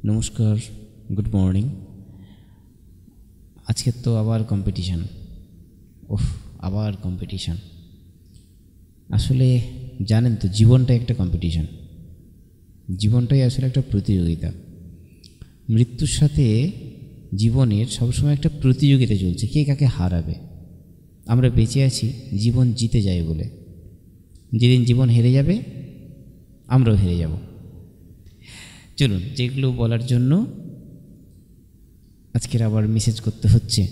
নমস্কার, good morning. আজকে তো আবার কম্পিটিশান। আবার কম্পিটিশান। আসলে জানেন তো, জীবনটাই একটা কম্পিটিশান। জীবনটাই আসলে একটা প্রতিযোগিতা। মৃত্যুর সাথে জীবনের সবসময় একটা প্রতিযোগিতা চলছে, কে কাকে হারাবে। আমরা বেঁচে আছি জীবন জিতে যায় বলে। যেদিন জীবন হেরে যাবে, আমরাও হেরে যাব। চলুন, যেগুলো বলার জন্য আজকের আবার মেসেজ করতে হচ্ছে।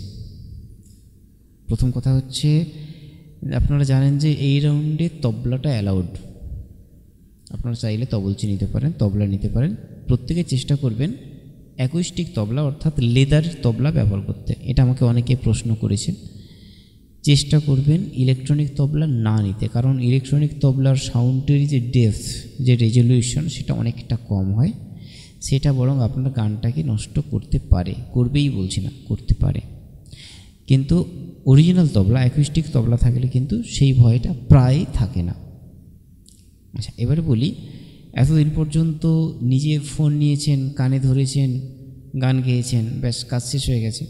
প্রথম কথা হচ্ছে, আপনারা জানেন যে এই রাউন্ডে তবলাটা অ্যালাউড। আপনারা চাইলে তবলচি নিতে পারেন, তবলা নিতে পারেন। প্রত্যেকে চেষ্টা করবেন অ্যাকুস্টিক তবলা অর্থাৎ লেদার তবলা ব্যবহার করতে। এটা আমাকে অনেকে প্রশ্ন করেছেন। চেষ্টা করবেন ইলেকট্রনিক তবলা না নিতে, কারণ ইলেকট্রনিক তবলার সাউন্ডের যে ডেপথ, যে রেজলিউশন, সেটা অনেকটা কম হয়। সেটা বরং আপনার গানটাকে নষ্ট করতে পারে, করবেই বলছি না, করতে পারে। কিন্তু অরিজিনাল তবলা, অ্যাকুস্টিক তবলা থাকলে কিন্তু সেই ভয়টা প্রায় থাকে না। আচ্ছা, এবারে বলি, এতদিন পর্যন্ত নিজে ফোন নিয়েছেন, কানে ধরেছেন, গান গেয়েছেন, ব্যাস কাজ শেষ হয়ে গেছে।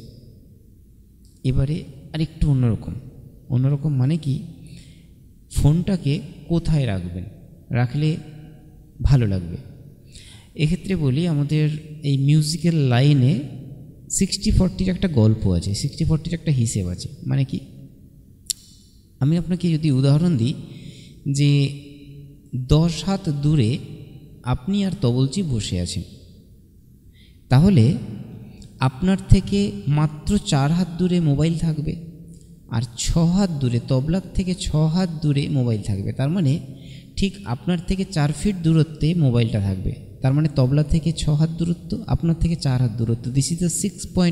এবারে আরেকটু অন্যরকম মানে কি, ফোনটাকে কোথায় রাখবেন, রাখলে ভালো লাগবে। এক্ষেত্রে বলি, আমাদের এই মিউজিক্যাল লাইনে 60-40 একটা গল্প আছে, 60-40 একটা হিসেব আছে। মানে কি, আমি আপনাকে যদি উদাহরণ দিই যে 10 হাত দূরে আপনি আর তবলচি বসে আছেন, তাহলে আপনার থেকে মাত্র 4 হাত দূরে মোবাইল থাকবে, আর 6 হাত দূরে, তবলার থেকে 6 হাত দূরে মোবাইল থাকবে। তার মানে ঠিক আপনার থেকে 4 ফিট দূরত্বে মোবাইলটা থাকবে। তার মানে তবলা থেকে 6 হাত দূরত্ব, আপনার থেকে 4 হাত দূরত্ব। This is the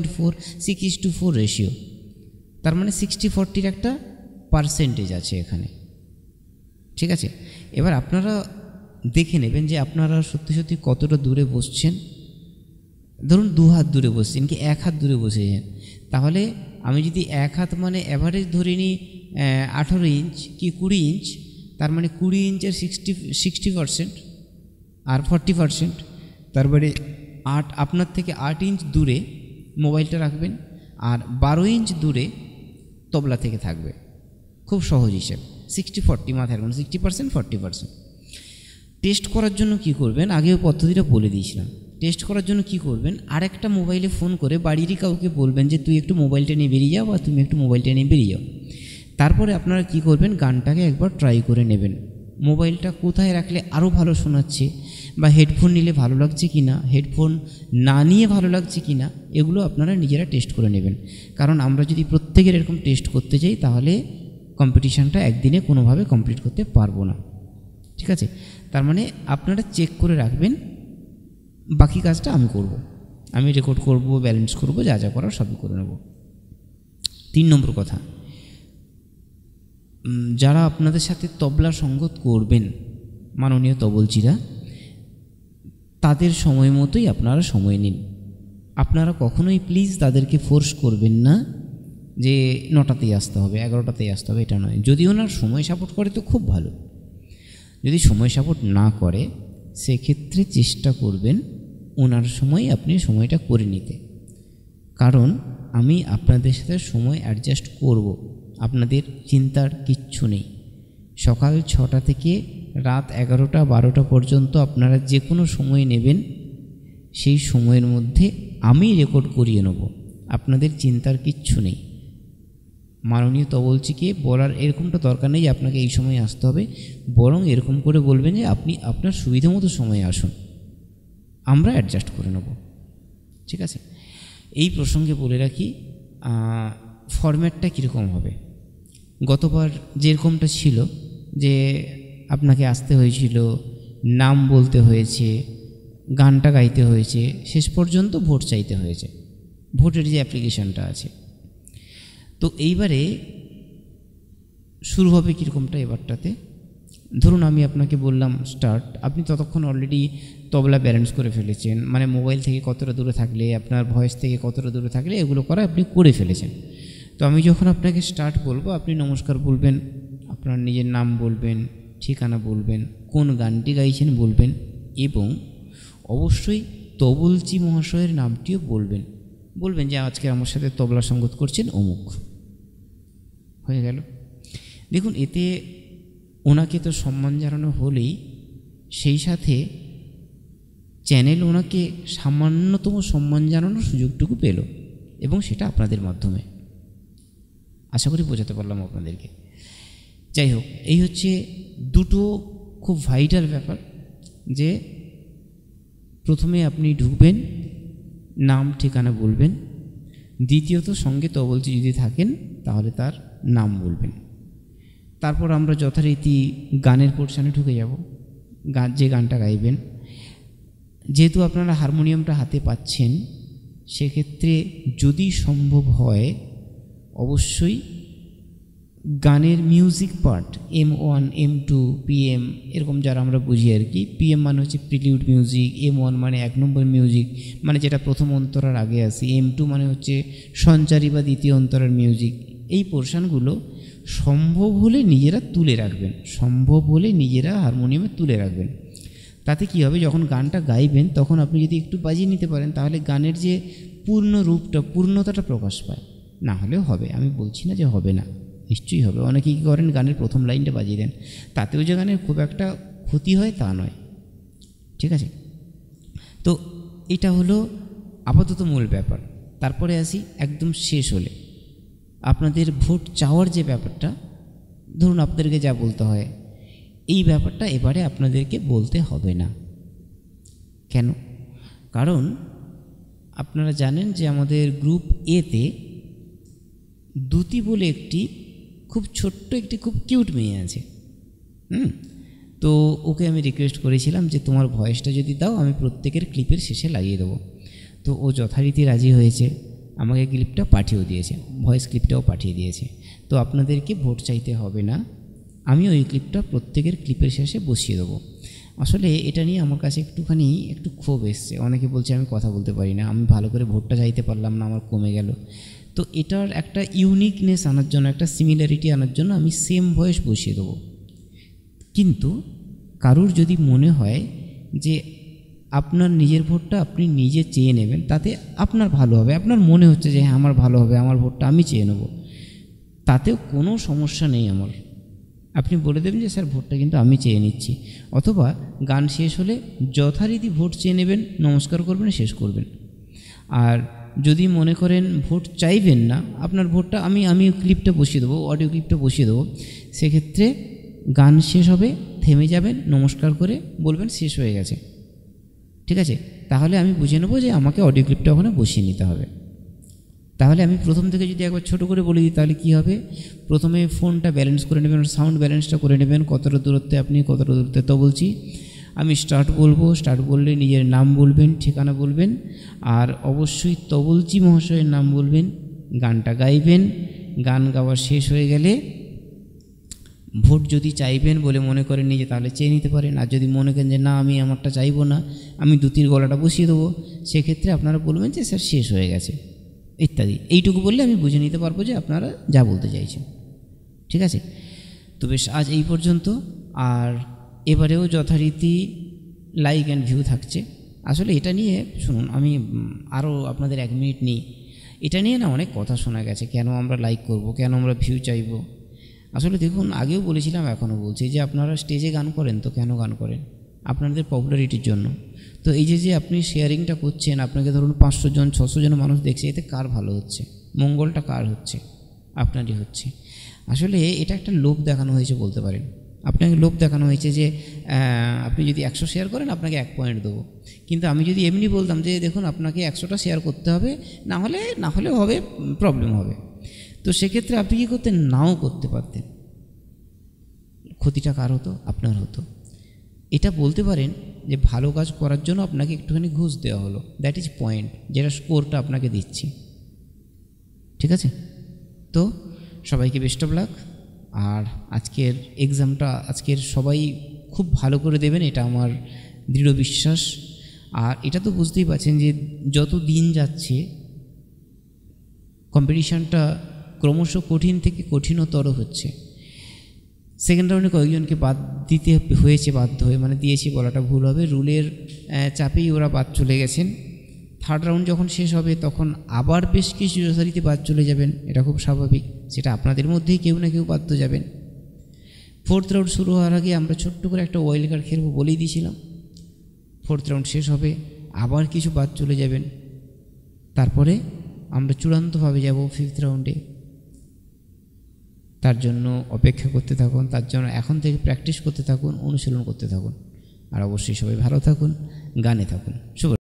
6.4 ratio. তার মানে 60-40 একটা পার্সেন্টেজ আছে এখানে। ঠিক আছে, এবার আপনারা দেখে নেবেন যে আপনারা সত্যি সত্যি কতটা দূরে বসছেন। ধরুন 2 হাত দূরে বসছেন কি 1 হাত দূরে বসেছেন, তাহলে আমি যদি 1 হাত মানে অ্যাভারেজ ধরে নিই 18 ইঞ্চ কি 20 ইঞ্চ, তার মানে 20 ইঞ্চের 60% আর 40%, তারপরে আপনার থেকে 8 ইঞ্চ দূরে মোবাইলটা রাখবেন, আর 12 ইঞ্চ দূরে তবলা থেকে থাকবে। খুব সহজ হিসেব, 60-40 মাথায় রাখবেন, 60% 40%। টেস্ট করার জন্য কি করবেন, আগেও পদ্ধতিটা বলে দিয়েছিলাম। টেস্ট করার জন্য কি করবেন, আরেকটা মোবাইলে ফোন করে বাড়িরই কাউকে বলবেন যে তুই একটু মোবাইলটা নিয়ে বেরিয়ে যাও, বা তুমি একটু মোবাইলটা নিয়ে বেরিয়ে যাও। তারপরে আপনারা কি করবেন, গানটাকে একবার ট্রাই করে নেবেন, মোবাইলটা কোথায় রাখলে আরও ভালো শোনাচ্ছে, বা হেডফোন নিলে ভালো লাগছে কি না, হেডফোন না নিয়ে ভালো লাগছে কি না, এগুলো আপনারা নিজেরা টেস্ট করে নেবেন। কারণ আমরা যদি প্রত্যেকের এরকম টেস্ট করতে যাই, তাহলে কম্পিটিশানটা একদিনে কোনোভাবে কমপ্লিট করতে পারবো না। ঠিক আছে, তার মানে আপনারা চেক করে রাখবেন। বাকি কাজটা আমি করব, আমি রেকর্ড করব, ব্যালেন্স করব, যা যা করার সবই করে নেব। 3 নম্বর কথা, যারা আপনাদের সাথে তবলা সঙ্গত করবেন, মাননীয় তবলচিরা, তাদের সময় মতোই আপনারা সময় নিন। আপনারা কখনোই প্লিজ তাদেরকে ফোর্স করবেন না যে 9টাতেই আসতে হবে, 11টাতেই আসতে হবে, এটা নয়। যদি ওনার সময় সাপোর্ট করে তো খুব ভালো, যদি সময় সাপোর্ট না করে সেক্ষেত্রে চেষ্টা করবেন ওনার সময় আপনি সময়টা করে নিতে। কারণ আমি আপনাদের সাথে সময় অ্যাডজাস্ট করব, আপনাদের চিন্তার কিচ্ছু নেই। সকাল 6টা থেকে রাত 11টা-12টা পর্যন্ত আপনারা যে কোনো সময় নেবেন, সেই সময়ের মধ্যে আমি রেকর্ড করিয়ে নেব, আপনাদের চিন্তার কিচ্ছু নেই। মাননীয় তবলচিকে বলার এরকমটা দরকার নেই যে আপনাকে এই সময় আসতে হবে, বরং এরকম করে বলবেন যে আপনি আপনার সুবিধা মতো সময়ে আসুন, আমরা অ্যাডজাস্ট করে নেব। ঠিক আছে, এই প্রসঙ্গে বলে রাখি ফরম্যাটটা কীরকম হবে। গতবার যেরকমটা ছিল যে আপনাকে আসতে হয়েছিল, নাম বলতে হয়েছে, গানটা গাইতে হয়েছে, শেষ পর্যন্ত ভোট চাইতে হয়েছে, ভোটের যে অ্যাপ্লিকেশানটা আছে। তো এইবারে শুরু হবে কীরকমটা এবারটাতে। ধরুন আমি আপনাকে বললাম স্টার্ট, আপনি ততক্ষণ অলরেডি তবলা ব্যালেন্স করে ফেলেছেন, মানে মোবাইল থেকে কতটা দূরে থাকলে, আপনার ভয়েস থেকে কতটা দূরে থাকলে, এগুলো করা আপনি করে ফেলেছেন। তো আমি যখন আপনাকে স্টার্ট বলবো, আপনি নমস্কার বলবেন, আপনার নিজের নাম বলবেন, ঠিকানা বলবেন, কোন গানটি গাইছেন বলবেন, এবং অবশ্যই তবলচি মহাশয়ের নামটিও বলবেন, বলবেন যে আজকে আমার সাথে তবলা সঙ্গত করছেন অমুক, হয়ে গেল। দেখুন, এতে ওনাকে তো সম্মান জানানো হলেই সেই সাথে চ্যানেল ওনাকে সামান্যতম সম্মান জানানোর সুযোগটুকু পেল, এবং সেটা আপনাদের মাধ্যমে। আশা করি বোঝাতে পারলাম আপনাদেরকে। যাই হোক, এই হচ্ছে দুটো খুব ভাইটাল ব্যাপার, যে প্রথমে আপনি ঢুকবেন, নাম ঠিকানা বলবেন, দ্বিতীয়ত সঙ্গে তবলচি যদি থাকেন তাহলে তার নাম বলবেন। তারপর আমরা যথারীতি গানের পোর্শনে ঢুকে যাব। যে গানটা গাইবেন, যেহেতু আপনারা হারমোনিয়ামটা হাতে পাচ্ছেন, সেক্ষেত্রে যদি সম্ভব হয় অবশ্যই গানের music part M1 M2 PM এরকম যারা আমরা বুঝি আর কি। PM মানে হচ্ছে প্রিলিউড মিউজিক, M1 মানে 1 নম্বর মিউজিক, মানে যেটা প্রথম অন্তরার আগে আসে, M2 মানে হচ্ছে সঞ্চারী বা দ্বিতীয় অন্তরার মিউজিক। এই পোর্শনগুলো সম্ভব হলে নিজেরা তুলে রাখবেন, সম্ভব হলে নিজেরা হারমোনিয়ামে তুলে রাখবেন। তাতে কী হবে, যখন গানটা গাইবেন তখন আপনি যদি একটু বাজিয়ে নিতে পারেন তাহলে গানের যে পূর্ণ রূপটা, পূর্ণতাটা প্রকাশ পায়। না হলেও হবে, আমি বলছি না যে হবে না, নিশ্চয়ই হবে। অনেকে কী করেন, গানের প্রথম লাইনটা বাজিয়ে দেন, তাতেও যে গানের খুব একটা ক্ষতি হয় তা নয়, ঠিক আছে। তো এটা হলো আপাতত মূল ব্যাপার। তারপরে আসি একদম শেষ হলে আপনাদের ভোট চাওয়ার যে ব্যাপারটা, ধরুন আপনাদেরকে যা বলতে হয়, এই ব্যাপারটা এবারে আপনাদেরকে বলতে হবে না। কেন? কারণ আপনারা জানেন যে আমাদের গ্রুপ এতে দ্যুতি বলে একটি খুব ছোট্ট একটি খুব কিউট মেয়ে আছে। তো ওকে আমি রিকোয়েস্ট করেছিলাম যে তোমার ভয়েসটা যদি দাও আমি প্রত্যেকের ক্লিপের শেষে লাগিয়ে দেবো। তো ও যথারীতি রাজি হয়েছে, আমাকে ক্লিপটা পাঠিয়েও দিয়েছে, ভয়েস ক্লিপটাও পাঠিয়ে দিয়েছে। তো আপনাদেরকে ভোট চাইতে হবে না, আমি ওই ক্লিপটা প্রত্যেকের ক্লিপের শেষে বসিয়ে দেবো। আসলে এটা নিয়ে আমার কাছে একটু ক্ষোভ এসছে। অনেকে বলছে আমি কথা বলতে পারি না, আমি ভালো করে ভোটটা চাইতে পারলাম না, আমার কমে গেল। তো এটার একটা ইউনিকনেস আনার জন্য, একটা সিমিলারিটি আনার জন্য আমি সেম ভয়েস বসিয়ে দেবো। কিন্তু কারুর যদি মনে হয় যে আপনার নিজের ভোটটা আপনি নিজে চেয়ে নেবেন, তাতে আপনার ভালো হবে, আপনার মনে হচ্ছে যে হ্যাঁ আমার ভালো হবে, আমার ভোটটা আমি চেয়ে নেব, তাতেও কোনো সমস্যা নেই আমার। আপনি বলে দেবেন যে স্যার ভোটটা কিন্তু আমি চেয়ে নিচ্ছি, অথবা গান শেষ হলে যথারীতি ভোট চেয়ে নেবেন, নমস্কার করবেন, শেষ করবেন। আর যদি মনে করেন ভোট চাইবেন না, আপনার ভোটটা আমি ক্লিপটা বসিয়ে দেবো, অডিও ক্লিপটা বসিয়ে দেবো, সেক্ষেত্রে গান শেষ হবে, থেমে যাবেন, নমস্কার করে বলবেন শেষ হয়ে গেছে, ঠিক আছে। তাহলে আমি বুঝে নেবো যে আমাকে অডিও ক্লিপটা ওখানে বসিয়ে নিতে হবে। তাহলে আমি প্রথম থেকে যদি একবার ছোটো করে বলে দিই তাহলে কী হবে, প্রথমে ফোনটা ব্যালেন্স করে নেবেন, সাউন্ড ব্যালেন্সটা করে নেবেন, কতটা দূরত্বে আপনি, কতটা দূরত্বে। তো বলছি আমি স্টার্ট বলবো, স্টার্ট বললে নিজের নাম বলবেন, ঠিকানা বলবেন, আর অবশ্যই তবলচি মহাশয়ের নাম বলবেন, গানটা গাইবেন। গান গাওয়া শেষ হয়ে গেলে ভোট যদি চাইবেন বলে মনে করেন নিজে, তাহলে চেয়ে নিতে পারেন। আর যদি মনে করেন যে না আমি আমারটা চাইবো না, আমি দ্যুতির গলাটা বসিয়ে দেবো, সেক্ষেত্রে আপনারা বলবেন যে স্যার শেষ হয়ে গেছে ইত্যাদি। এইটুকু বললে আমি বুঝে নিতে পারবো যে আপনারা যা বলতে চাইছেন, ঠিক আছে। তো বেশ, আজ এই পর্যন্ত। আর এবারেও যথারীতি লাইক অ্যান্ড ভিউ থাকছে। আসলে এটা নিয়ে শুনুন, আমি আরও আপনাদের 1 মিনিট নিই। এটা নিয়ে না অনেক কথা শোনা গেছে, কেন আমরা লাইক করব, কেন আমরা ভিউ চাইব। আসলে দেখুন, আগেও বলেছিলাম, এখনও বলছি যে আপনারা স্টেজে গান করেন তো কেন গান করেন? আপনাদের পপুলারিটির জন্য। তো এই যে আপনি শেয়ারিংটা করছেন, আপনাকে ধরুন 500 জন 600 জন মানুষ দেখছে, এতে কার ভালো হচ্ছে? মঙ্গলটা কার হচ্ছে? আপনারই হচ্ছে। আসলে এটা একটা লোভ দেখানো হয়েছে বলতে পারেন। আপনাকে লোভ দেখানো হয়েছে যে আপনি যদি 100 শেয়ার করেন আপনাকে 1 পয়েন্ট দেবো। কিন্তু আমি যদি এমনি বলতাম যে দেখুন আপনাকে 100টা শেয়ার করতে হবে, না হলে হবে, প্রবলেম হবে, তো সেক্ষেত্রে আপনি কী করতেন? নাও করতে পারতেন। ক্ষতিটা কার হতো? আপনার হতো। এটা বলতে পারেন যে ভালো কাজ করার জন্য আপনাকে একটুখানি ঘুষ দেওয়া হলো, দ্যাট ইজ পয়েন্ট, যেটা স্কোরটা আপনাকে দিচ্ছি, ঠিক আছে। তো সবাইকে বেস্ট অফ লাক। আর আজকের এক্সামটা সবাই খুব ভালো করে দেবেন, এটা আমার দৃঢ় বিশ্বাস। আর এটা তো বুঝতেই পারছেন যে যত দিন যাচ্ছে কম্পিটিশানটা ক্রমশ কঠিন থেকে কঠিনতর হচ্ছে। সেকেন্ড রাউন্ডে কয়েকজনকে বাদ দিতে হয়েছে, বাধ্য হয়ে, মানে দিয়েছি বলাটা ভুল হবে, রুলের চাপেই ওরা বাদ চলে গেছেন। থার্ড রাউন্ড যখন শেষ হবে তখন আবার বেশ কিছু যথারীতি বাদ চলে যাবেন, এটা খুব স্বাভাবিক, সেটা আপনাদের মধ্যেই কেউ না কেউ বাধ্য যাবেন। ফোর্থ রাউন্ড শুরু হওয়ার আগে আমরা ছোট্ট করে একটা ওয়াইল্ড কার্ড খেলবো বলেই দিয়েছিলাম। ফোর্থ রাউন্ড শেষ হবে, আবার কিছু বাদ চলে যাবেন, তারপরে আমরা চূড়ান্তভাবে যাব ফিফথ রাউন্ডে। তার জন্য অপেক্ষা করতে থাকুন, তার জন্য এখন থেকে প্র্যাকটিস করতে থাকুন, অনুশীলন করতে থাকুন। আর অবশ্যই সবাই ভালো থাকুন, গানে থাকুন। শুভ